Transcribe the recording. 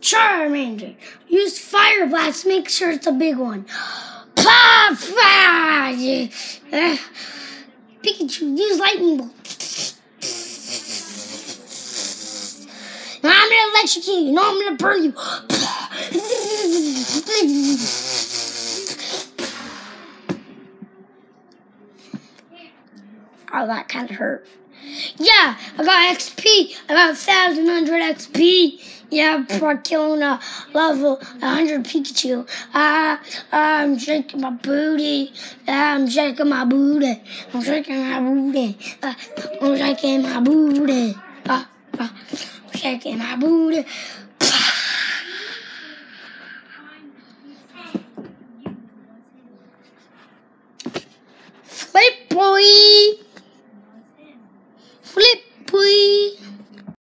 Charmander. Use Fire Blast. Make sure it's a big one. Pikachu, use Lightning Bolt. I'm gonna electrocute you. No, I'm gonna burn you. Oh, that kind of hurt. Yeah, I got XP. I got 1,100 XP. Yeah, for killing a level 100 Pikachu. I'm shaking my booty. I'm shaking my booty. I'm shaking my booty. I'm shaking my booty. I'm shaking my booty.